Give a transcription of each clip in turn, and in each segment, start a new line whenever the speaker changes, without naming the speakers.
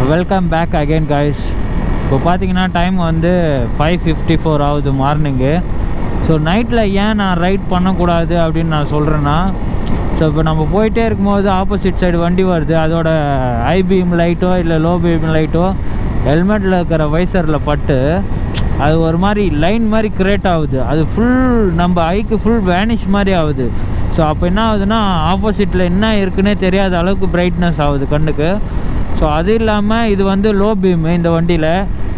Welcome back again guys. இப்போ பார்த்தீங்கன்னா time வந்து 5:54 ஆகுது மார்னிங்கு. ஸோ நைட்டில் ஏன் நான் ரைட் பண்ணக்கூடாது அப்படின்னு நான் சொல்கிறேன்னா, ஸோ இப்போ நம்ம போயிட்டே இருக்கும்போது ஆப்போசிட் சைடு வண்டி வருது, அதோட ஹை பீம் லைட்டோ இல்லை லோ பீம் லைட்டோ ஹெல்மெட்டில் இருக்கிற வைசரில் பட்டு அது ஒரு மாதிரி லைன் மாதிரி கிரியேட் ஆகுது. அது ஃபுல் நம்ம ஐக்கு ஃபுல் வேனிஷ் மாதிரி ஆகுது. ஸோ அப்போ என்ன ஆகுதுன்னா, ஆப்போசிட்டில் என்ன இருக்குன்னே தெரியாத அளவுக்கு பிரைட்னஸ் ஆகுது கண்ணுக்கு. ஸோ அது இல்லாமல் இது வந்து லோ பீமு இந்த வண்டியில்.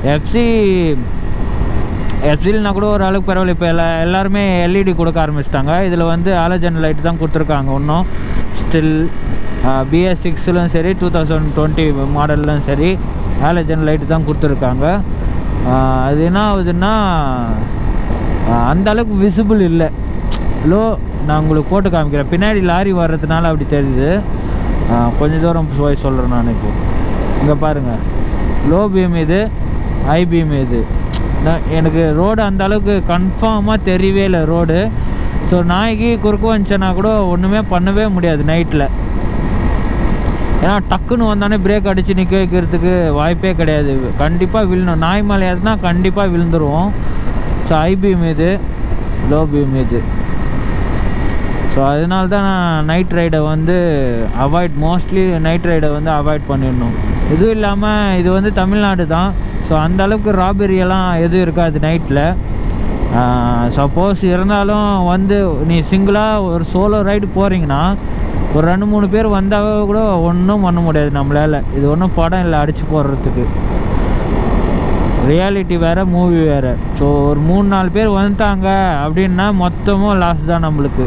எஃப்சில்னா கூட ஒரு அளவுக்கு பரவாயில்ல. இப்போ எல்லாருமே எல்இடி கொடுக்க ஆரம்பிச்சிட்டாங்க. இதில் வந்து ஹாலஜன் லைட் தான் கொடுத்துருக்காங்க. இன்னும் ஸ்டில் BS6லும் சரி 2020 மாடல்லும் சரி ஹாலஜன் லைட்டு தான் கொடுத்துருக்காங்க. அது என்ன ஆகுதுன்னா, அந்த அளவுக்கு விசிபிள் இல்லை. லோ நான் உங்களுக்கு போட்டு காமிக்கிறேன். பின்னாடி லாரி வர்றதுனால அப்படி தெரியுது. கொஞ்சம் தூரம் போய் சொல்கிறேன் நான். இப்போ இங்கே பாருங்கள், லோ பீம் இது, ஹை பீம் இது. எனக்கு ரோடு அந்த அளவுக்கு கன்ஃபார்மாக தெரியவே இல்லை ரோடு. ஸோ நாய்க்கு குறுக்கு வந்துச்சுன்னா கூட ஒன்றுமே பண்ணவே முடியாது நைட்டில். ஏன்னா டக்குன்னு வந்தானே பிரேக் அடித்து நிற்க வைக்கிறதுக்கு வாய்ப்பே கிடையாது. கண்டிப்பாக விழுணும். நாய் மேலே ஏதுனா கண்டிப்பாக விழுந்துருவோம். ஸோ ஹை பீம் இது, லோ பீம் இது. ஸோ அதனால தான் நான் நைட் ரைடை வந்து மோஸ்ட்லி நைட் ரைடை வந்து அவாய்ட் பண்ணிடணும். இதுவும் இல்லாமல் இது வந்து தமிழ்நாடு தான். ஸோ அந்த அளவுக்கு ராபெரியெல்லாம் எதுவும் இருக்காது நைட்டில். சப்போஸ் இருந்தாலும் வந்து நீ சிங்கிளாக ஒரு சோலோ ரைடு போகிறீங்கன்னா ஒரு 2-3 பேர் வந்தாவே கூட ஒன்றும் பண்ண முடியாது நம்மளால். இது ஒன்றும் படம் இல்லை அடித்து போடுறதுக்கு. ரியாலிட்டி வேறு, மூவி வேறு. ஸோ ஒரு 3-4 பேர் வந்துட்டாங்க அப்படின்னா மொத்தமும் லாஸ் தான் நம்மளுக்கு.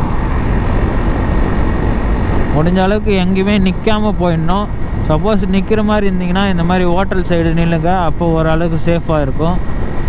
முடிஞ்ச அளவுக்கு எங்கேயுமே நிற்காமல் போயிடணும். சப்போஸ் நிற்கிற மாதிரி இருந்தீங்கன்னா இந்த மாதிரி ஹோட்டல் சைடு நில்லுங்க. அப்போ ஓரளவுக்கு சேஃபாக இருக்கும்.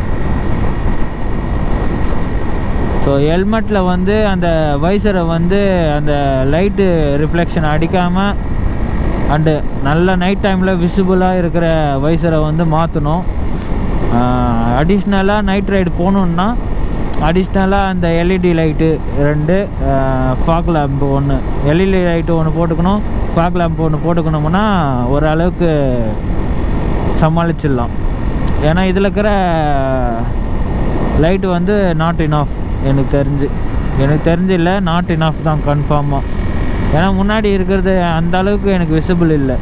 ஸோ ஹெல்மெட்டில் வந்து அந்த வைசரை வந்து அந்த லைட்டு ரிஃப்ளெக்ஷன் அடிக்காமல் அண்டு நல்ல நைட் டைமில் விசிபிளாக இருக்கிற வைசரை வந்து மாற்றணும். அடிஷ்னலாக நைட் ரைடு போகணுன்னா அடிஷ்னலாக அந்த LED light 2, fog lamp 1, LED light 1 போட்டுக்கணும், ஃபாக் லேம்பு 1 போட்டுக்கணும்னா ஓரளவுக்கு சமாளிச்சிடலாம். ஏன்னா இதில் இருக்கிற லைட்டு வந்து நாட் இனஃப். எனக்கு தெரிஞ்சு இல்லை, நாட் இனஃப் தான் கன்ஃபார்மாக. ஏன்னா முன்னாடி இருக்கிறது அந்த அளவுக்கு எனக்கு விசிபிள் இல்லை.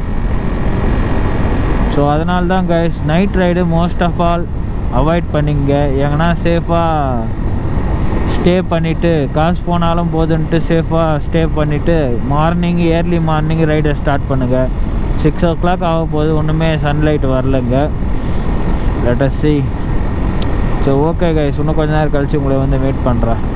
ஸோ அதனால தான் guys, night ride most of all avoid பண்ணிங்க. எங்கன்னா சேஃபாக ஸ்டே பண்ணிவிட்டு, காசு போனாலும் போதுன்ட்டு சேஃபாக ஸ்டே பண்ணிவிட்டு ஏர்லி மார்னிங் ரைடை ஸ்டார்ட் பண்ணுங்கள். 6 o'clock ஆக போது, ஒன்றுமே சன்லைட் வரலைங்க. Let us see. So okay guys, இன்னும் கொஞ்ச நேரம் கழிச்சு உங்களை வந்து மீட் பண்ணுறேன்.